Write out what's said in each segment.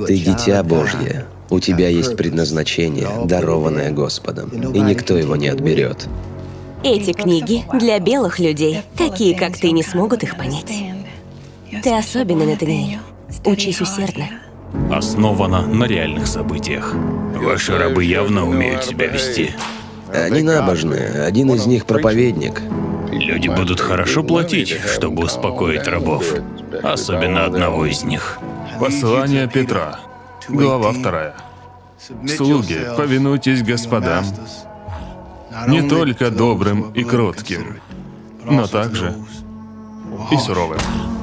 Ты дитя Божье. У тебя есть предназначение, дарованное Господом, и никто его не отберет. Эти книги для белых людей. Такие, как ты, не смогут их понять. Ты особенный, Натаниэль. Учись усердно. Основана на реальных событиях. Ваши рабы явно умеют себя вести. Они набожные, один из них проповедник. Люди будут хорошо платить, чтобы успокоить рабов. Особенно одного из них. Послание Петра, глава 2. Слуги, повинуйтесь господам, не только добрым и кротким, но также и суровым.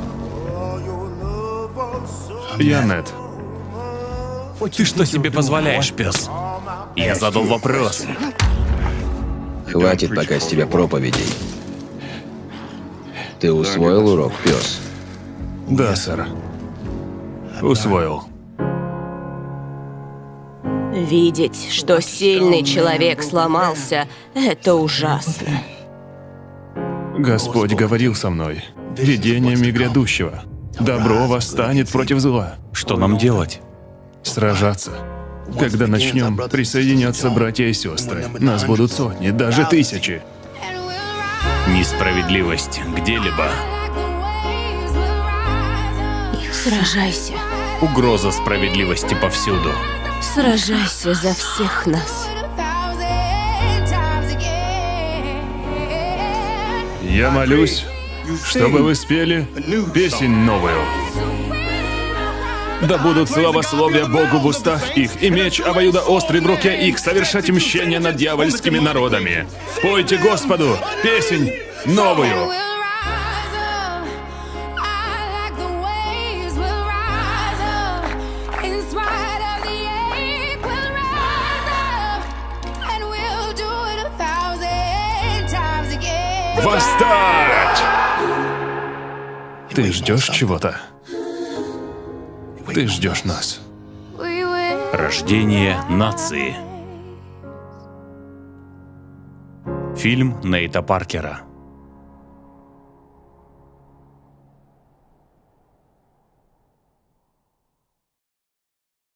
Я Нед. Ты что себе позволяешь, пес? Я задал вопрос. Хватит пока с тебя проповедей. Ты усвоил урок, пес? Да, сэр. Усвоил. Видеть, что сильный человек сломался, это ужасно. Господь говорил со мной видениями грядущего. Добро восстанет против зла. Что нам делать? Сражаться. Когда начнем, присоединятся братья и сестры. Нас будут сотни, даже тысячи. Несправедливость где-либо. Сражайся. Угроза справедливости повсюду. Сражайся за всех нас. Я молюсь, чтобы вы спели песнь новую. Да будут славословия Богу в устах их, и меч обоюдоострый в руке их, совершать мщение над дьявольскими народами. Пойте Господу песнь новую. Восстать! Ты ждешь чего-то? Ты ждешь нас. Рождение нации. Фильм Нейта Паркера.